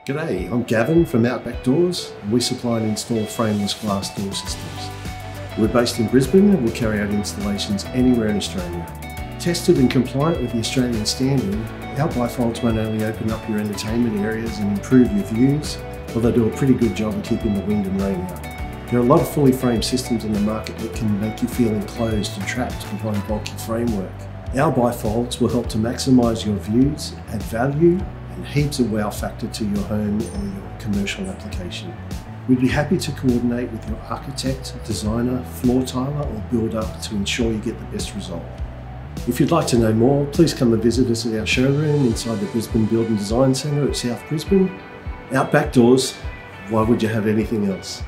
G'day, I'm Gavin from Outback Doors, and we supply and install frameless glass door systems. We're based in Brisbane and we carry out installations anywhere in Australia. Tested and compliant with the Australian standard, our bifolds won't only open up your entertainment areas and improve your views, but they do a pretty good job of keeping the wind and rain out. There are a lot of fully framed systems in the market that can make you feel enclosed and trapped behind bulky framework. Our bifolds will help to maximise your views, add value, and heaps of wow factor to your home or your commercial application. We'd be happy to coordinate with your architect, designer, floor tiler or builder to ensure you get the best result. If you'd like to know more, please come and visit us at our showroom inside the Brisbane Build and Design Centre at South Brisbane. Outback Doors, why would you have anything else?